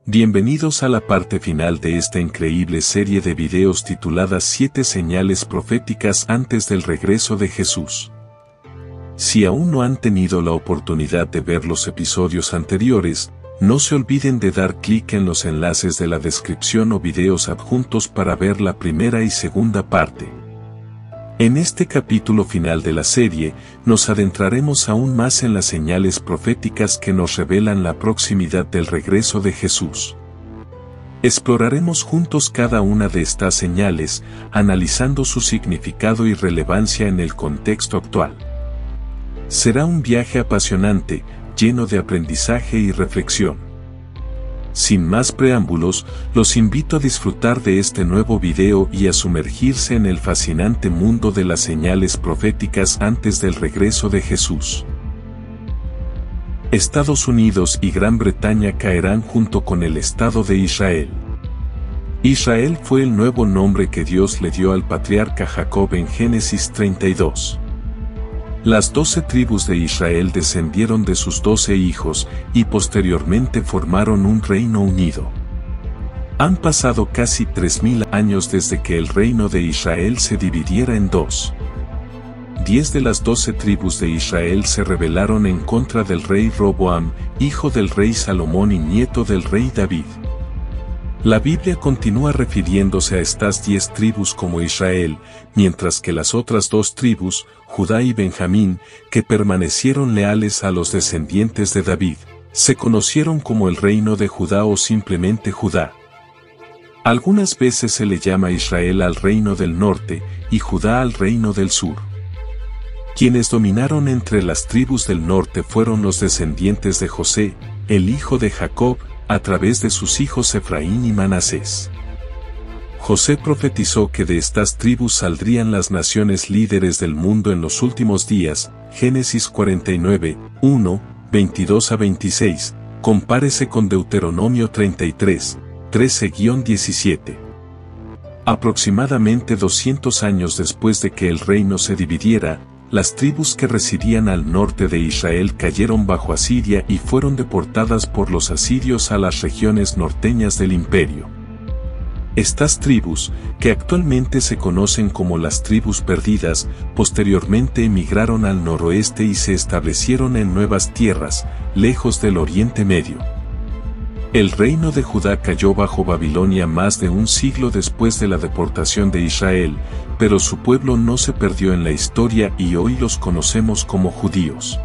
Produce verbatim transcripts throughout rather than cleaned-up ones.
Bienvenidos a la parte final de esta increíble serie de videos titulada Siete señales proféticas antes del regreso de Jesús. Si aún no han tenido la oportunidad de ver los episodios anteriores, no se olviden de dar clic en los enlaces de la descripción o videos adjuntos para ver la primera y segunda parte. En este capítulo final de la serie, nos adentraremos aún más en las señales proféticas que nos revelan la proximidad del regreso de Jesús. Exploraremos juntos cada una de estas señales, analizando su significado y relevancia en el contexto actual. Será un viaje apasionante, lleno de aprendizaje y reflexión. Sin más preámbulos, los invito a disfrutar de este nuevo video y a sumergirse en el fascinante mundo de las señales proféticas antes del regreso de Jesús. Estados Unidos y Gran Bretaña caerán junto con el Estado de Israel. Israel fue el nuevo nombre que Dios le dio al patriarca Jacob en Génesis treinta y dos. Las doce tribus de Israel descendieron de sus doce hijos y posteriormente formaron un reino unido. Han pasado casi tres mil años desde que el reino de Israel se dividiera en dos. Diez de las doce tribus de Israel se rebelaron en contra del rey Roboam, hijo del rey Salomón y nieto del rey David. La Biblia continúa refiriéndose a estas diez tribus como Israel, mientras que las otras dos tribus, Judá y Benjamín, que permanecieron leales a los descendientes de David, se conocieron como el reino de Judá o simplemente Judá. Algunas veces se le llama Israel al reino del norte y Judá al reino del sur. Quienes dominaron entre las tribus del norte fueron los descendientes de José, el hijo de Jacob, a través de sus hijos Efraín y Manasés. José profetizó que de estas tribus saldrían las naciones líderes del mundo en los últimos días, Génesis cuarenta y nueve, uno, veintidós a veintiséis, compárese con Deuteronomio treinta y tres, trece a diecisiete. Aproximadamente doscientos años después de que el reino se dividiera, las tribus que residían al norte de Israel cayeron bajo Asiria y fueron deportadas por los asirios a las regiones norteñas del imperio. Estas tribus, que actualmente se conocen como las tribus perdidas, posteriormente emigraron al noroeste y se establecieron en nuevas tierras, lejos del Oriente Medio. El reino de Judá cayó bajo Babilonia más de un siglo después de la deportación de Israel, pero su pueblo no se perdió en la historia y hoy los conocemos como judíos.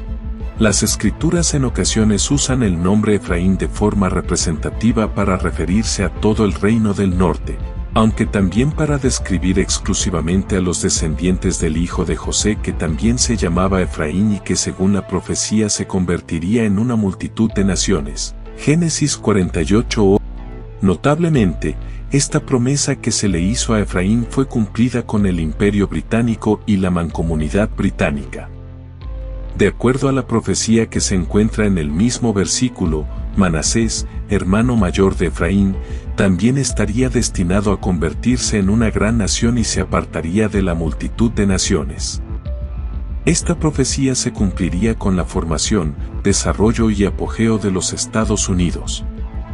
Las escrituras en ocasiones usan el nombre Efraín de forma representativa para referirse a todo el reino del norte, aunque también para describir exclusivamente a los descendientes del hijo de José que también se llamaba Efraín y que según la profecía se convertiría en una multitud de naciones. Génesis cuarenta y ocho. Notablemente, esta promesa que se le hizo a Efraín fue cumplida con el Imperio Británico y la Mancomunidad Británica. De acuerdo a la profecía que se encuentra en el mismo versículo, Manasés, hermano mayor de Efraín, también estaría destinado a convertirse en una gran nación y se apartaría de la multitud de naciones. Esta profecía se cumpliría con la formación, desarrollo y apogeo de los Estados Unidos.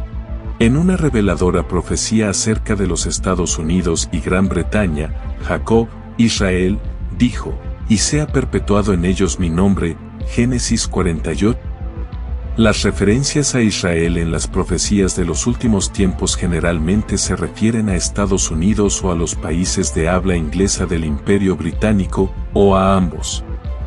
En una reveladora profecía acerca de los Estados Unidos y Gran Bretaña, Jacob, Israel, dijo, y sea perpetuado en ellos mi nombre, Génesis cuarenta y ocho. Las referencias a Israel en las profecías de los últimos tiempos generalmente se refieren a Estados Unidos o a los países de habla inglesa del Imperio Británico, o a ambos.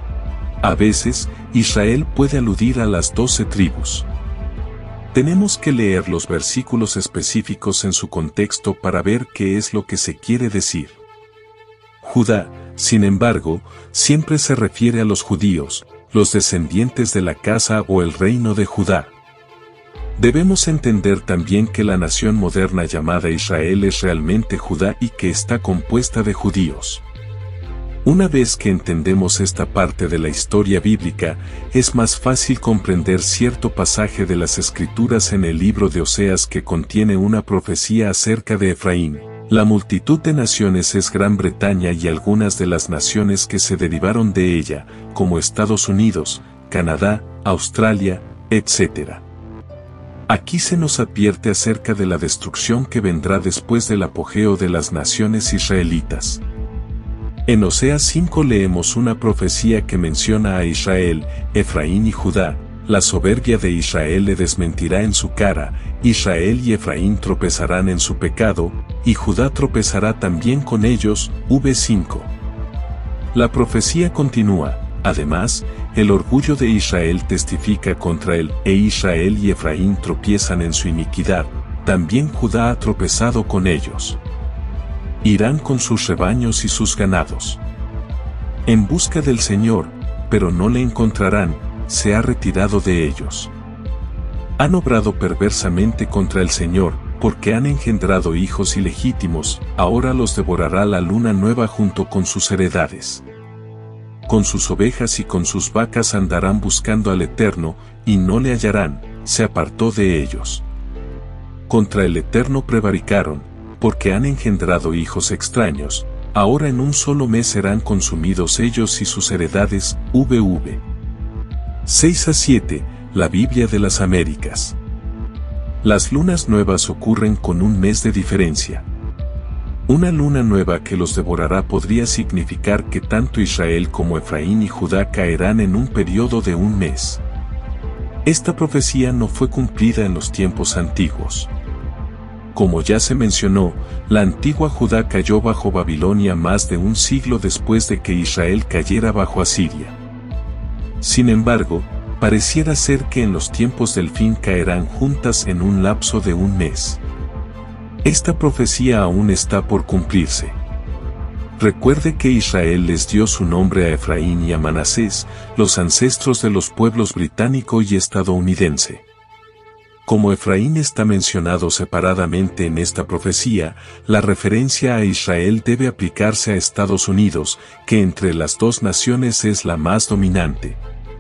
A veces, Israel puede aludir a las doce tribus. Tenemos que leer los versículos específicos en su contexto para ver qué es lo que se quiere decir. Judá, sin embargo, siempre se refiere a los judíos, los descendientes de la casa o el reino de Judá. Debemos entender también que la nación moderna llamada Israel es realmente Judá y que está compuesta de judíos. Una vez que entendemos esta parte de la historia bíblica, es más fácil comprender cierto pasaje de las Escrituras en el libro de Oseas que contiene una profecía acerca de Efraín. La multitud de naciones es Gran Bretaña y algunas de las naciones que se derivaron de ella, como Estados Unidos, Canadá, Australia, etcétera. Aquí se nos advierte acerca de la destrucción que vendrá después del apogeo de las naciones israelitas. En Oseas cinco leemos una profecía que menciona a Israel, Efraín y Judá. La soberbia de Israel le desmentirá en su cara, Israel y Efraín tropezarán en su pecado, y Judá tropezará también con ellos. V cinco. La profecía continúa, además, el orgullo de Israel testifica contra él, e Israel y Efraín tropiezan en su iniquidad, también Judá ha tropezado con ellos. Irán con sus rebaños y sus ganados en busca del Señor, pero no le encontrarán, se ha retirado de ellos. Han obrado perversamente contra el Señor, porque han engendrado hijos ilegítimos, ahora los devorará la luna nueva junto con sus heredades. Con sus ovejas y con sus vacas andarán buscando al Eterno, y no le hallarán, se apartó de ellos. Contra el Eterno prevaricaron, porque han engendrado hijos extraños, ahora en un solo mes serán consumidos ellos y sus heredades. V. seis a siete, la Biblia de las Américas. Las lunas nuevas ocurren con un mes de diferencia. Una luna nueva que los devorará podría significar que tanto Israel como Efraín y Judá caerán en un periodo de un mes. Esta profecía no fue cumplida en los tiempos antiguos. Como ya se mencionó, la antigua Judá cayó bajo Babilonia más de un siglo después de que Israel cayera bajo Asiria. Sin embargo, pareciera ser que en los tiempos del fin caerán juntas en un lapso de un mes. Esta profecía aún está por cumplirse. Recuerde que Israel les dio su nombre a Efraín y a Manasés, los ancestros de los pueblos británico y estadounidense. Como Efraín está mencionado separadamente en esta profecía, la referencia a Israel debe aplicarse a Estados Unidos, que entre las dos naciones es la más dominante.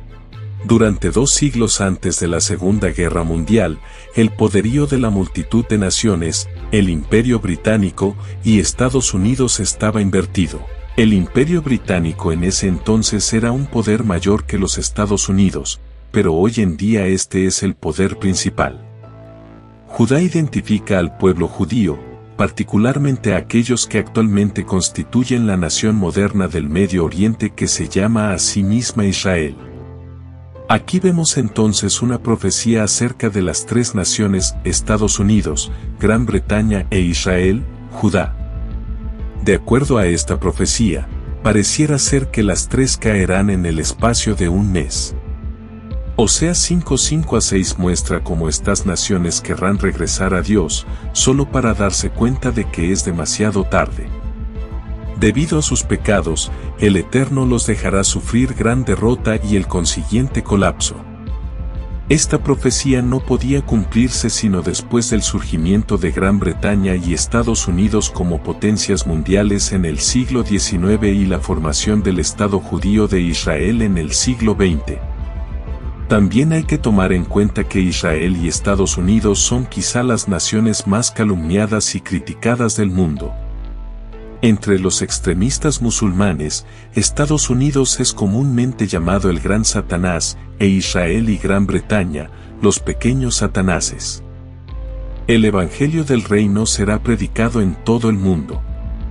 Durante dos siglos antes de la Segunda Guerra Mundial, el poderío de la multitud de naciones, el Imperio Británico y Estados Unidos estaba invertido. El Imperio Británico en ese entonces era un poder mayor que los Estados Unidos, pero hoy en día este es el poder principal. Judá identifica al pueblo judío, particularmente a aquellos que actualmente constituyen la nación moderna del Medio Oriente que se llama a sí misma Israel. Aquí vemos entonces una profecía acerca de las tres naciones, Estados Unidos, Gran Bretaña e Israel, Judá. De acuerdo a esta profecía, pareciera ser que las tres caerán en el espacio de un mes. Oseas cinco cinco a seis muestra cómo estas naciones querrán regresar a Dios, solo para darse cuenta de que es demasiado tarde. Debido a sus pecados, el Eterno los dejará sufrir gran derrota y el consiguiente colapso. Esta profecía no podía cumplirse sino después del surgimiento de Gran Bretaña y Estados Unidos como potencias mundiales en el siglo diecinueve y la formación del Estado judío de Israel en el siglo veinte. También hay que tomar en cuenta que Israel y Estados Unidos son quizá las naciones más calumniadas y criticadas del mundo. Entre los extremistas musulmanes, Estados Unidos es comúnmente llamado el Gran Satanás, e Israel y Gran Bretaña, los pequeños Satanáses. El Evangelio del Reino será predicado en todo el mundo.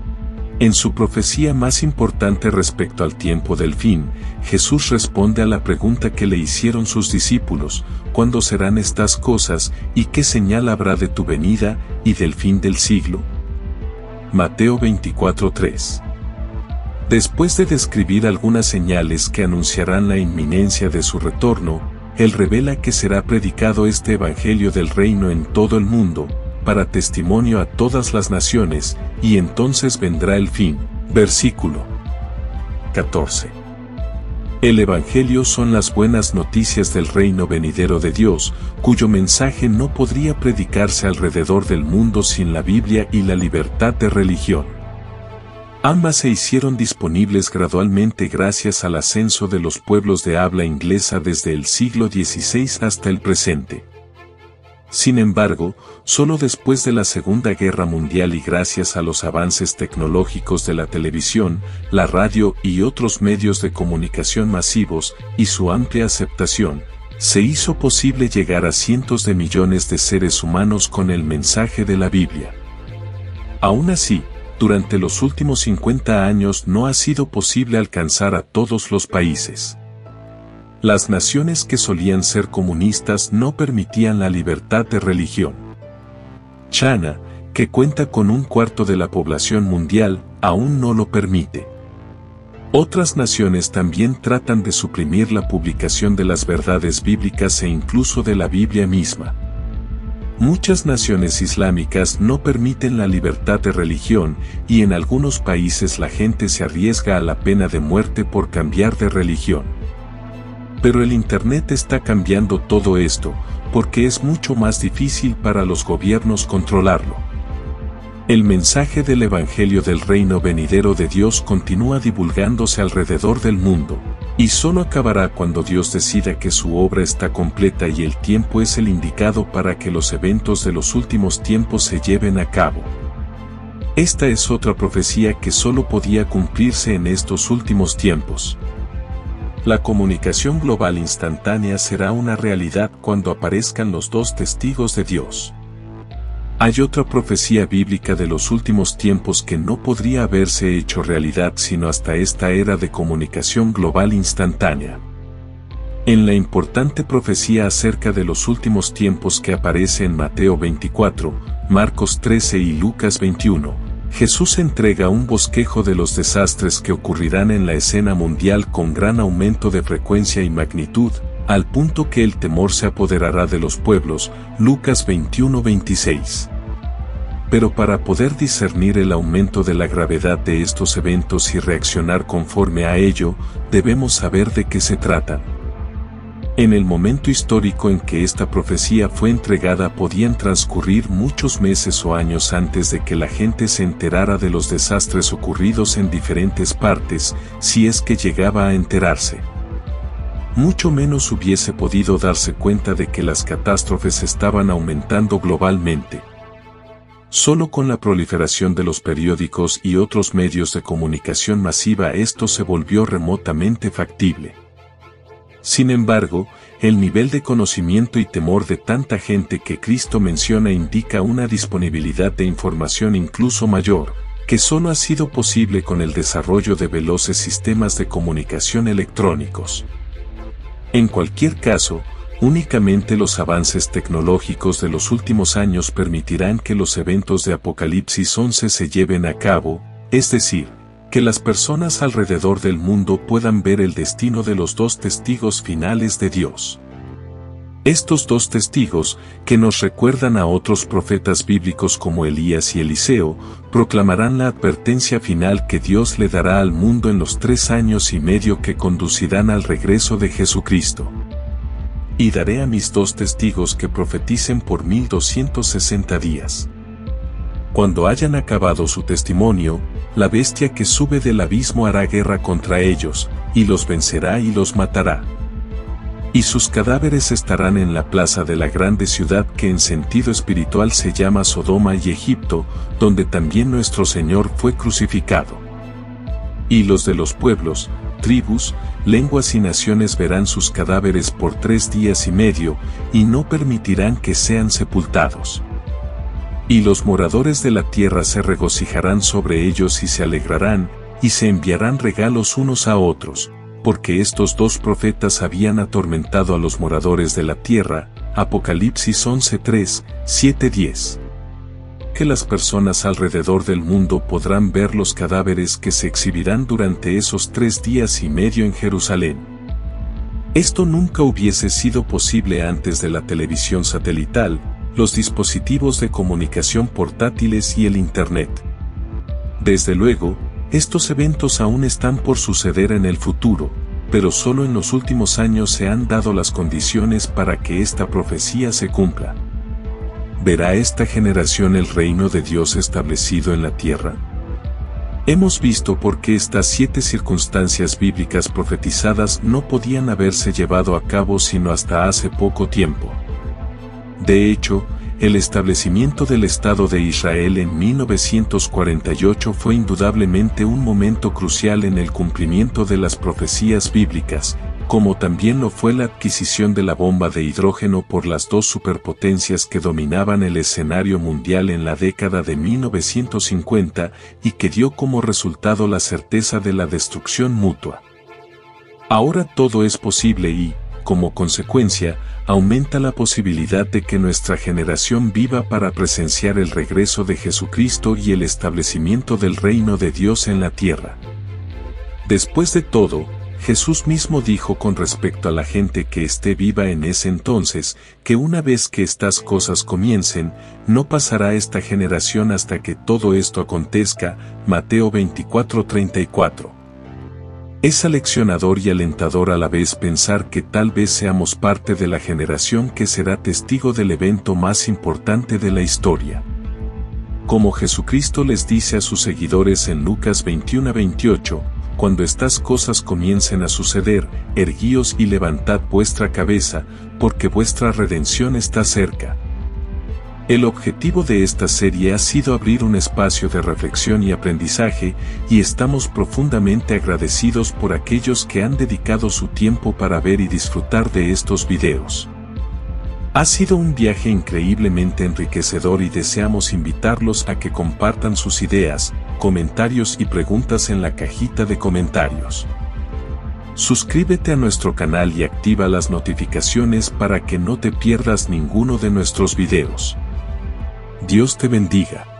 En su profecía más importante respecto al tiempo del fin, Jesús responde a la pregunta que le hicieron sus discípulos: ¿cuándo serán estas cosas, y qué señal habrá de tu venida, y del fin del siglo? Mateo veinticuatro tres. Después de describir algunas señales que anunciarán la inminencia de su retorno, Él revela que será predicado este Evangelio del Reino en todo el mundo, para testimonio a todas las naciones, y entonces vendrá el fin. Versículo catorce. El Evangelio son las buenas noticias del reino venidero de Dios, cuyo mensaje no podría predicarse alrededor del mundo sin la Biblia y la libertad de religión. Ambas se hicieron disponibles gradualmente gracias al ascenso de los pueblos de habla inglesa desde el siglo dieciséis hasta el presente. Sin embargo, solo después de la Segunda Guerra Mundial y gracias a los avances tecnológicos de la televisión, la radio y otros medios de comunicación masivos, y su amplia aceptación, se hizo posible llegar a cientos de millones de seres humanos con el mensaje de la Biblia. Aún así, durante los últimos cincuenta años no ha sido posible alcanzar a todos los países. Las naciones que solían ser comunistas no permitían la libertad de religión. China, que cuenta con un cuarto de la población mundial, aún no lo permite. Otras naciones también tratan de suprimir la publicación de las verdades bíblicas e incluso de la Biblia misma. Muchas naciones islámicas no permiten la libertad de religión y en algunos países la gente se arriesga a la pena de muerte por cambiar de religión. Pero el Internet está cambiando todo esto, porque es mucho más difícil para los gobiernos controlarlo. El mensaje del Evangelio del Reino venidero de Dios continúa divulgándose alrededor del mundo, y solo acabará cuando Dios decida que su obra está completa y el tiempo es el indicado para que los eventos de los últimos tiempos se lleven a cabo. Esta es otra profecía que solo podía cumplirse en estos últimos tiempos. La comunicación global instantánea será una realidad cuando aparezcan los dos testigos de Dios. Hay otra profecía bíblica de los últimos tiempos que no podría haberse hecho realidad sino hasta esta era de comunicación global instantánea. En la importante profecía acerca de los últimos tiempos que aparece en Mateo veinticuatro, Marcos trece y Lucas veintiuno, Jesús entrega un bosquejo de los desastres que ocurrirán en la escena mundial con gran aumento de frecuencia y magnitud, al punto que el temor se apoderará de los pueblos, Lucas veintiuno veintiséis. Pero para poder discernir el aumento de la gravedad de estos eventos y reaccionar conforme a ello, debemos saber de qué se tratan. En el momento histórico en que esta profecía fue entregada podían transcurrir muchos meses o años antes de que la gente se enterara de los desastres ocurridos en diferentes partes, si es que llegaba a enterarse. Mucho menos hubiese podido darse cuenta de que las catástrofes estaban aumentando globalmente. Solo con la proliferación de los periódicos y otros medios de comunicación masiva esto se volvió remotamente factible. Sin embargo, el nivel de conocimiento y temor de tanta gente que Cristo menciona indica una disponibilidad de información incluso mayor, que solo ha sido posible con el desarrollo de veloces sistemas de comunicación electrónicos. En cualquier caso, únicamente los avances tecnológicos de los últimos años permitirán que los eventos de Apocalipsis once se lleven a cabo, es decir, que las personas alrededor del mundo puedan ver el destino de los dos testigos finales de Dios. Estos dos testigos, que nos recuerdan a otros profetas bíblicos como Elías y Eliseo, proclamarán la advertencia final que Dios le dará al mundo en los tres años y medio que conducirán al regreso de Jesucristo. Y daré a mis dos testigos que profeticen por mil doscientos sesenta días. Cuando hayan acabado su testimonio, la bestia que sube del abismo hará guerra contra ellos, y los vencerá y los matará. Y sus cadáveres estarán en la plaza de la grande ciudad que en sentido espiritual se llama Sodoma y Egipto, donde también nuestro Señor fue crucificado. Y los de los pueblos, tribus, lenguas y naciones verán sus cadáveres por tres días y medio, y no permitirán que sean sepultados. Y los moradores de la tierra se regocijarán sobre ellos y se alegrarán, y se enviarán regalos unos a otros, porque estos dos profetas habían atormentado a los moradores de la tierra. Apocalipsis once tres, siete diez. Que las personas alrededor del mundo podrán ver los cadáveres que se exhibirán durante esos tres días y medio en Jerusalén. Esto nunca hubiese sido posible antes de la televisión satelital, los dispositivos de comunicación portátiles y el Internet. Desde luego, estos eventos aún están por suceder en el futuro, pero solo en los últimos años se han dado las condiciones para que esta profecía se cumpla. ¿Verá esta generación el reino de Dios establecido en la tierra? Hemos visto por qué estas siete circunstancias bíblicas profetizadas no podían haberse llevado a cabo sino hasta hace poco tiempo. De hecho, el establecimiento del Estado de Israel en mil novecientos cuarenta y ocho fue indudablemente un momento crucial en el cumplimiento de las profecías bíblicas, como también lo fue la adquisición de la bomba de hidrógeno por las dos superpotencias que dominaban el escenario mundial en la década de mil novecientos cincuenta y que dio como resultado la certeza de la destrucción mutua. Ahora todo es posible y, como consecuencia, aumenta la posibilidad de que nuestra generación viva para presenciar el regreso de Jesucristo y el establecimiento del reino de Dios en la tierra. Después de todo, Jesús mismo dijo con respecto a la gente que esté viva en ese entonces, que una vez que estas cosas comiencen, no pasará esta generación hasta que todo esto acontezca. Mateo veinticuatro treinta y cuatro. Es aleccionador y alentador a la vez pensar que tal vez seamos parte de la generación que será testigo del evento más importante de la historia. Como Jesucristo les dice a sus seguidores en Lucas veintiuno veintiocho, cuando estas cosas comiencen a suceder, erguíos y levantad vuestra cabeza, porque vuestra redención está cerca. El objetivo de esta serie ha sido abrir un espacio de reflexión y aprendizaje, y estamos profundamente agradecidos por aquellos que han dedicado su tiempo para ver y disfrutar de estos videos. Ha sido un viaje increíblemente enriquecedor y deseamos invitarlos a que compartan sus ideas, comentarios y preguntas en la cajita de comentarios. Suscríbete a nuestro canal y activa las notificaciones para que no te pierdas ninguno de nuestros videos. Dios te bendiga.